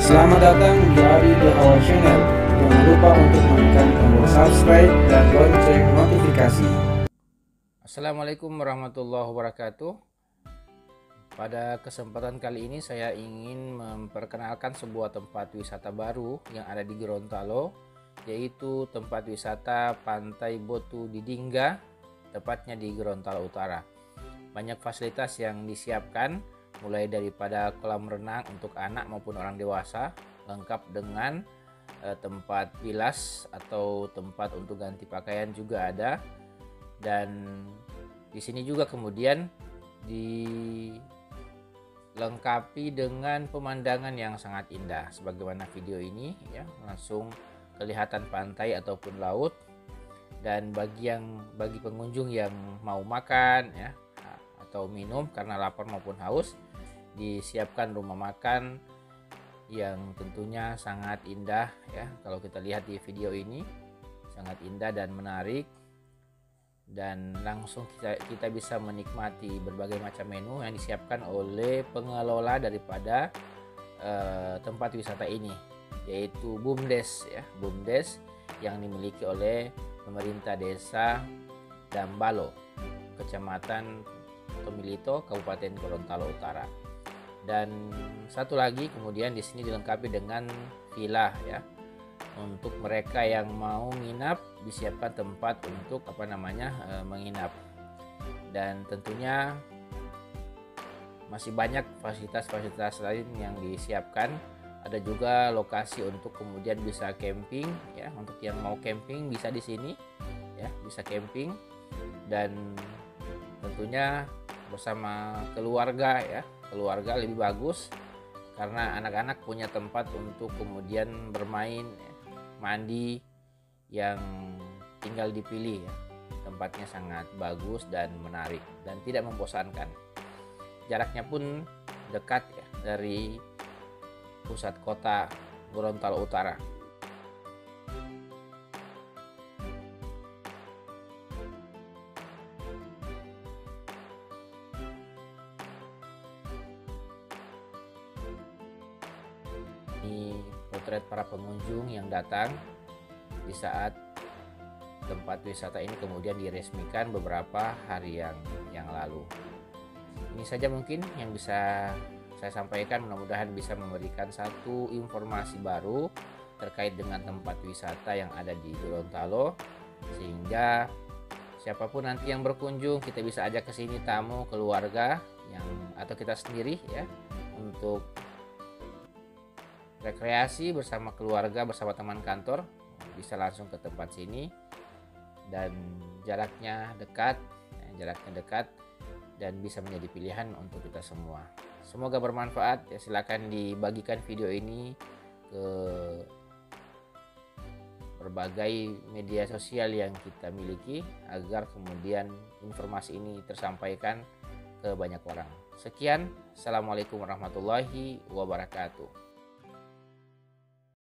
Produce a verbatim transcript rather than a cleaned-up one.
Selamat datang di Adi The Our Channel. Jangan lupa untuk menekan tombol subscribe dan lonceng notifikasi. Assalamualaikum warahmatullahi wabarakatuh. Pada kesempatan kali ini saya ingin memperkenalkan sebuah tempat wisata baru yang ada di Gorontalo, yaitu tempat wisata Pantai Botu di Dingga, tepatnya di Gorontalo Utara. Banyak fasilitas yang disiapkan, mulai daripada kolam renang untuk anak maupun orang dewasa, lengkap dengan eh, tempat bilas atau tempat untuk ganti pakaian juga ada. Dan di sini juga kemudian dilengkapi dengan pemandangan yang sangat indah, sebagaimana video ini ya, langsung kelihatan pantai ataupun laut. Dan bagi yang bagi pengunjung yang mau makan ya atau minum karena lapar maupun haus, disiapkan rumah makan yang tentunya sangat indah ya. Kalau kita lihat di video ini sangat indah dan menarik, dan langsung kita, kita bisa menikmati berbagai macam menu yang disiapkan oleh pengelola daripada eh, tempat wisata ini, yaitu BUMDes ya, BUMDes yang dimiliki oleh pemerintah desa Dambalo, Kecamatan Tomilito, Kabupaten Gorontalo Utara. Dan satu lagi kemudian di sini dilengkapi dengan villa ya. Untuk mereka yang mau nginap, disiapkan tempat untuk apa namanya e, menginap. Dan tentunya masih banyak fasilitas-fasilitas lain yang disiapkan. Ada juga lokasi untuk kemudian bisa camping ya. Untuk yang mau camping bisa di sini ya, bisa camping, dan tentunya bersama keluarga ya. Keluarga lebih bagus karena anak-anak punya tempat untuk kemudian bermain ya, mandi yang tinggal dipilih ya. Tempatnya sangat bagus dan menarik dan tidak membosankan. Jaraknya pun dekat ya dari pusat kota Gorontalo Utara. Ini potret para pengunjung yang datang di saat tempat wisata ini kemudian diresmikan beberapa hari yang yang lalu. Ini saja mungkin yang bisa saya sampaikan, mudah-mudahan bisa memberikan satu informasi baru terkait dengan tempat wisata yang ada di Gorontalo, sehingga siapapun nanti yang berkunjung kita bisa ajak ke sini tamu, keluarga yang atau kita sendiri ya, untuk rekreasi bersama keluarga, bersama teman kantor, bisa langsung ke tempat sini. Dan jaraknya dekat, jaraknya dekat dan bisa menjadi pilihan untuk kita semua. Semoga bermanfaat ya. Silakan dibagikan video ini ke berbagai media sosial yang kita miliki agar kemudian informasi ini tersampaikan ke banyak orang. Sekian, assalamualaikum warahmatullahi wabarakatuh.